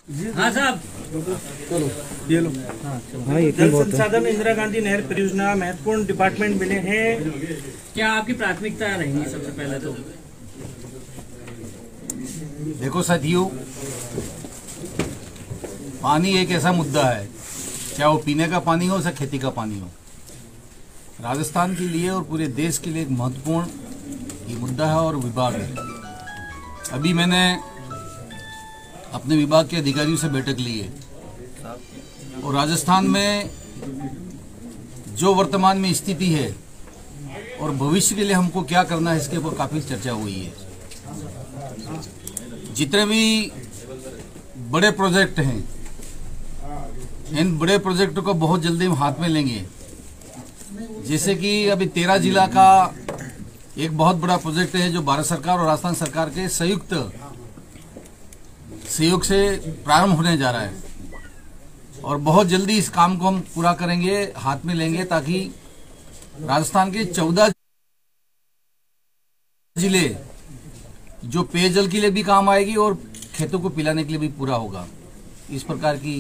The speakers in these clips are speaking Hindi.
हाँ साहब, चलो ये लो। जल संसाधन इंदिरा गांधी नहर परियोजना महत्वपूर्ण डिपार्टमेंट मिले हैं, क्या आपकी प्राथमिकता रहेंगी? सबसे पहले तो देखो साथियों, पानी एक ऐसा मुद्दा है, चाहे वो पीने का पानी हो, चाहे खेती का पानी हो, राजस्थान के लिए और पूरे देश के लिए एक महत्वपूर्ण ये मुद्दा है और विभाग है। अभी मैंने अपने विभाग के अधिकारियों से बैठक ली है और राजस्थान में जो वर्तमान में स्थिति है और भविष्य के लिए हमको क्या करना है, इसके ऊपर काफी चर्चा हुई है। जितने भी बड़े प्रोजेक्ट हैं, इन बड़े प्रोजेक्टों को बहुत जल्दी हम हाथ में लेंगे। जैसे कि अभी 13 जिला का एक बहुत बड़ा प्रोजेक्ट है जो भारत सरकार और राजस्थान सरकार के संयुक्त सहयोग से प्रारंभ होने जा रहा है और बहुत जल्दी इस काम को हम पूरा करेंगे, हाथ में लेंगे, ताकि राजस्थान के 14 जिले जो पेयजल के लिए भी काम आएगी और खेतों को पिलाने के लिए भी पूरा होगा। इस प्रकार की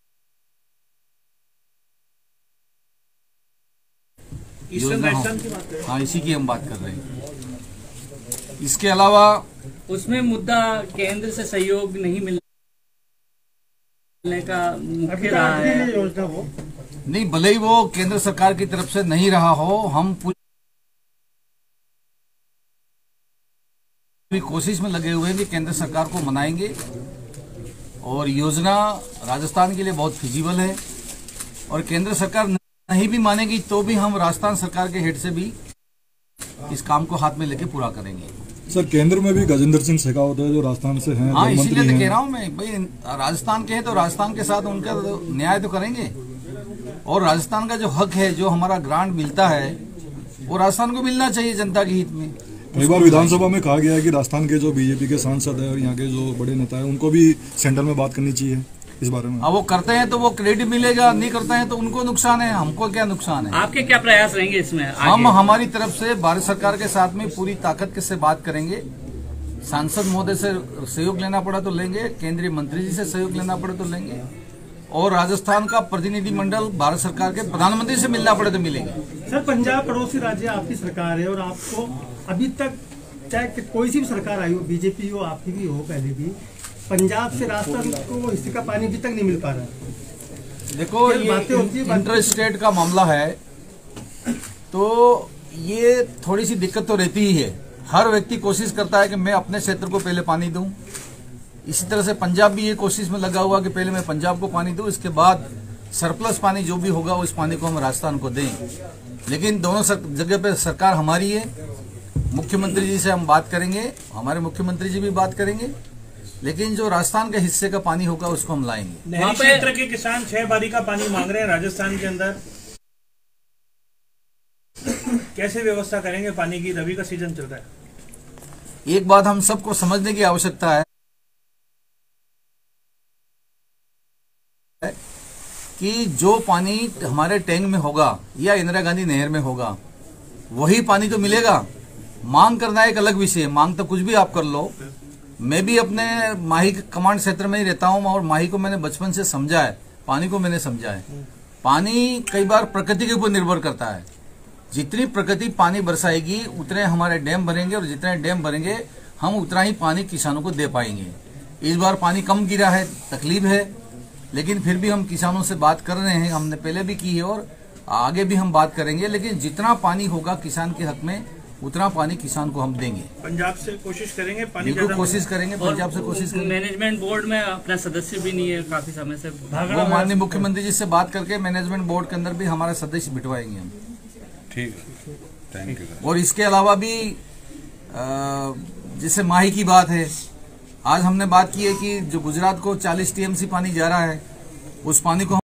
योजना, हाँ, इसी की हम बात कर रहे हैं। इसके अलावा उसमें मुद्दा केंद्र से सहयोग नहीं मिलने का मुख्य रहा है। नहीं, भले ही वो केंद्र सरकार की तरफ से नहीं रहा हो, हम पूरी कोशिश में लगे हुए हैं कि केंद्र सरकार को मनाएंगे और योजना राजस्थान के लिए बहुत फिजिबल है और केंद्र सरकार नहीं भी मानेगी तो भी हम राजस्थान सरकार के हेड से भी इस काम को हाथ में लेके पूरा करेंगे। सर, केंद्र में भी गजेंद्र सिंह शेखावत है जो राजस्थान से हैं। हाँ, इसीलिए तो कह रहा हूँ मैं, भाई राजस्थान के हैं तो राजस्थान के साथ उनका न्याय तो करेंगे और राजस्थान का जो हक है, जो हमारा ग्रांट मिलता है, वो राजस्थान को मिलना चाहिए जनता के हित में। कई बार विधानसभा में कहा गया है कि राजस्थान के जो बीजेपी के सांसद है और यहाँ के जो बड़े नेता है उनको भी सेंटर में बात करनी चाहिए इस बारे में। अब वो करते हैं तो वो क्रेडिट मिलेगा, नहीं करते हैं तो उनको नुकसान है, हमको क्या नुकसान है। आपके क्या प्रयास रहेंगे इसमें? हम हमारी तरफ से भारत सरकार के साथ में पूरी ताकत के से बात करेंगे। सांसद महोदय से सहयोग लेना पड़ा तो लेंगे, केंद्रीय मंत्री जी से सहयोग लेना पड़े तो लेंगे और राजस्थान का प्रतिनिधिमंडल भारत सरकार के प्रधानमंत्री से मिलना पड़े तो मिलेंगे। सर, पंजाब पड़ोसी राज्य आपकी सरकार है और आपको अभी तक चाहे कोई सी भी सरकार आई हो, बीजेपी हो, आपकी भी हो, पहले भी पंजाब से राजस्थान को हिस्से का पानी अभी तक नहीं मिल पा रहा है। देखो, ये इंटर स्टेट का मामला है तो ये थोड़ी सी दिक्कत तो रहती ही है। हर व्यक्ति कोशिश करता है कि मैं अपने क्षेत्र को पहले पानी दूं। इसी तरह से पंजाब भी ये कोशिश में लगा हुआ कि पहले मैं पंजाब को पानी दूं, इसके बाद सरप्लस पानी जो भी होगा उस पानी को हम राजस्थान को दें। लेकिन दोनों जगह पे सरकार हमारी है। मुख्यमंत्री जी से हम बात करेंगे, हमारे मुख्यमंत्री जी भी बात करेंगे, लेकिन जो राजस्थान के हिस्से का पानी होगा उसको हम लाएंगे। नहरी क्षेत्र के किसान 6 बारी का पानी मांग रहे हैं राजस्थान के अंदर, कैसे व्यवस्था करेंगे पानी की? रबी का सीजन चल रहा है। एक बात हम सबको समझने की आवश्यकता है कि जो पानी हमारे टैंक में होगा या इंदिरा गांधी नहर में होगा वही पानी तो मिलेगा। मांग करना एक अलग विषय है, मांग तो कुछ भी आप कर लो। मैं भी अपने माही कमांड क्षेत्र में ही रहता हूं और माही को मैंने बचपन से समझा है, पानी को मैंने समझा है। पानी कई बार प्रकृति के ऊपर निर्भर करता है। जितनी प्रकृति पानी बरसाएगी उतने हमारे डैम भरेंगे और जितने डैम भरेंगे हम उतना ही पानी किसानों को दे पाएंगे। इस बार पानी कम गिरा है, तकलीफ है, लेकिन फिर भी हम किसानों से बात कर रहे हैं। हमने पहले भी की है और आगे भी हम बात करेंगे, लेकिन जितना पानी होगा किसान के हक में उतना पानी किसान को हम देंगे। पंजाब से कोशिश करेंगे, पानी बिल्कुल कोशिश करेंगे, पंजाब से कोशिश करेंगे। मैनेजमेंट बोर्ड में अपना सदस्य भी नहीं है काफी समय से, वो माननीय मुख्यमंत्री जी से बात करके मैनेजमेंट बोर्ड के अंदर भी हमारा सदस्य बिठवाएंगे हम। ठीक है, थैंक यू। और इसके अलावा भी जैसे माही की बात है, आज हमने बात की है कि जो गुजरात को 40 टीएमसी पानी जा रहा है, उस पानी को